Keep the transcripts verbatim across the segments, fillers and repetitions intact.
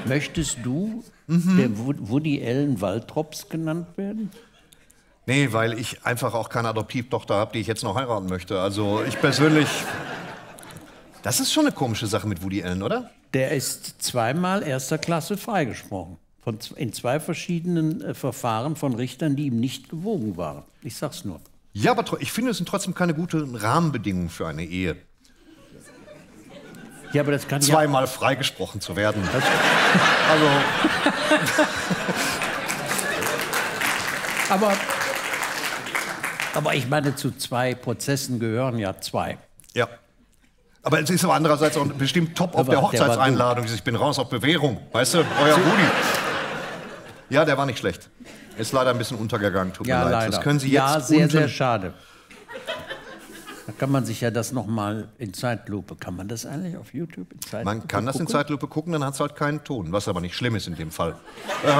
Möchtest du mhm. der Woody Allen Waltrops genannt werden? Nee, weil ich einfach auch keine Adoptivtochter habe, die ich jetzt noch heiraten möchte. Also ich persönlich... Das ist schon eine komische Sache mit Woody Allen, oder? Der ist zweimal erster Klasse freigesprochen. Von, in zwei verschiedenen äh, Verfahren von Richtern, die ihm nicht gewogen waren. Ich sag's nur. Ja, aber ich finde, es sind trotzdem keine guten Rahmenbedingungen für eine Ehe. Ja, aber das kann Zweimal ja freigesprochen zu werden. Das also... aber, aber ich meine, zu zwei Prozessen gehören ja zwei. Ja. Aber es ist aber andererseits auch bestimmt top auf aber der Hochzeitseinladung. Ich bin raus auf Bewährung. Weißt du, euer Rudi. Ja, der war nicht schlecht. Ist leider ein bisschen untergegangen, tut ja, mir leid. Leider. Das können Sie ja, jetzt sehr, sehr schade. Da kann man sich ja das noch mal in Zeitlupe. Kann man das eigentlich auf YouTube in Zeitlupe Man kann das gucken? in Zeitlupe gucken, dann hat es halt keinen Ton. Was aber nicht schlimm ist in dem Fall. ähm.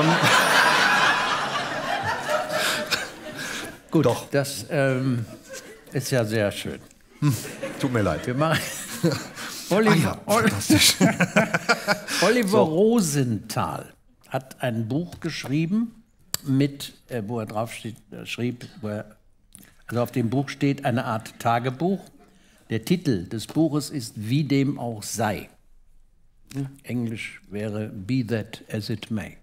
Gut, Doch. das ähm, ist ja sehr schön. Hm, tut mir leid. Wir machen Oliver, ah ja, Oliver so. Rosenthal hat ein Buch geschrieben, mit, äh, wo er drauf steht, äh, schrieb, wo er, also auf dem Buch steht eine Art Tagebuch. Der Titel des Buches ist Wie dem auch sei. Hm? Englisch wäre Be That As It May.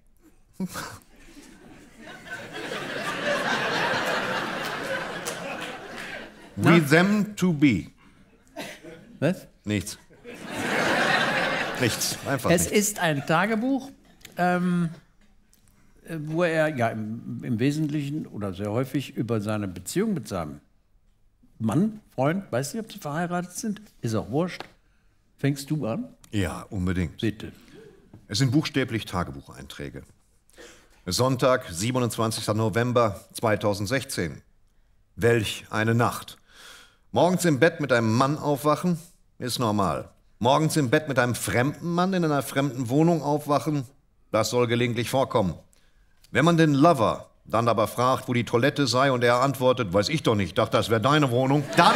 We them to be. Was? Nichts. Nichts, einfach Es nichts. ist ein Tagebuch, ähm, wo er ja im, im Wesentlichen oder sehr häufig über seine Beziehung mit seinem Mann, Freund, weiß nicht, ob sie verheiratet sind, ist auch wurscht. Fängst du an? Ja, unbedingt. Bitte. Es sind buchstäblich Tagebucheinträge. Sonntag, siebenundzwanzigster November zweitausendsechzehn. Welch eine Nacht. Morgens im Bett mit einem Mann aufwachen, ist normal. Morgens im Bett mit einem fremden Mann in einer fremden Wohnung aufwachen, das soll gelegentlich vorkommen. Wenn man den Lover dann aber fragt, wo die Toilette sei und er antwortet, weiß ich doch nicht, dachte, das wäre deine Wohnung, dann...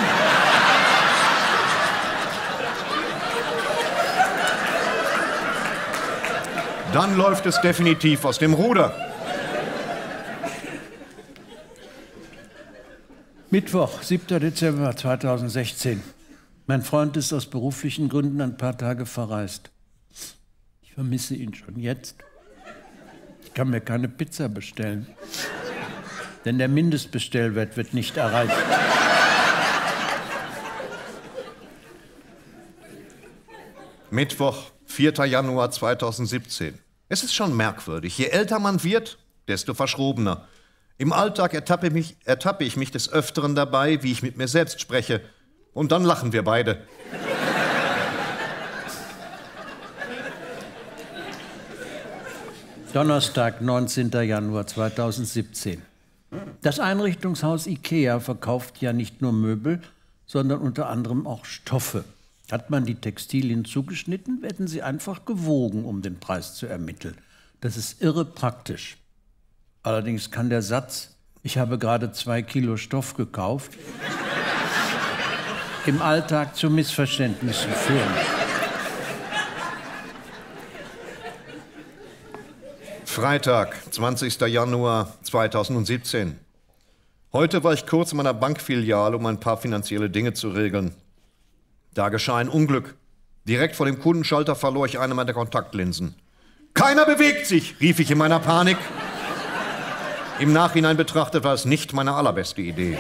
dann läuft es definitiv aus dem Ruder. Mittwoch, siebter Dezember zweitausendsechzehn. Mein Freund ist aus beruflichen Gründen ein paar Tage verreist. Ich vermisse ihn schon jetzt. Ich kann mir keine Pizza bestellen, denn der Mindestbestellwert wird nicht erreicht. Mittwoch, vierter Januar zweitausendsiebzehn. Es ist schon merkwürdig. Je älter man wird, desto verschrobener. Im Alltag ertappe, mich, ertappe ich mich des Öfteren dabei, wie ich mit mir selbst spreche. Und dann lachen wir beide. Donnerstag, neunzehnter Januar zweitausendsiebzehn. Das Einrichtungshaus IKEA verkauft ja nicht nur Möbel, sondern unter anderem auch Stoffe. Hat man die Textilien zugeschnitten, werden sie einfach gewogen, um den Preis zu ermitteln. Das ist irre praktisch. Allerdings kann der Satz, ich habe gerade zwei Kilo Stoff gekauft, im Alltag zu Missverständnissen führen. Freitag, zwanzigster Januar zweitausendsiebzehn. Heute war ich kurz in meiner Bankfiliale, um ein paar finanzielle Dinge zu regeln. Da geschah ein Unglück. Direkt vor dem Kundenschalter verlor ich eine meiner Kontaktlinsen. Keiner bewegt sich, rief ich in meiner Panik. Im Nachhinein betrachtet war es nicht meine allerbeste Idee.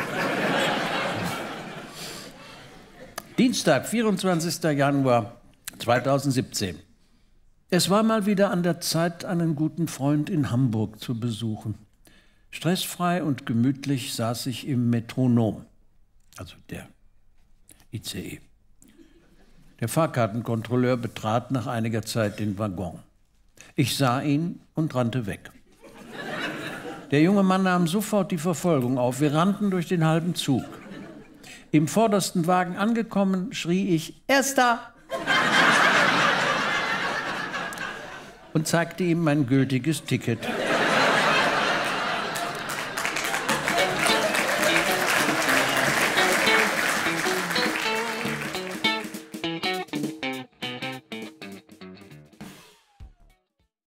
Dienstag, vierundzwanzigster Januar zweitausendsiebzehn. Es war mal wieder an der Zeit, einen guten Freund in Hamburg zu besuchen. Stressfrei und gemütlich saß ich im Metronom, also der I C E. Der Fahrkartenkontrolleur betrat nach einiger Zeit den Waggon. Ich sah ihn und rannte weg. Der junge Mann nahm sofort die Verfolgung auf. Wir rannten durch den halben Zug. Im vordersten Wagen angekommen, schrie ich, Erster! Und zeigte ihm mein gültiges Ticket.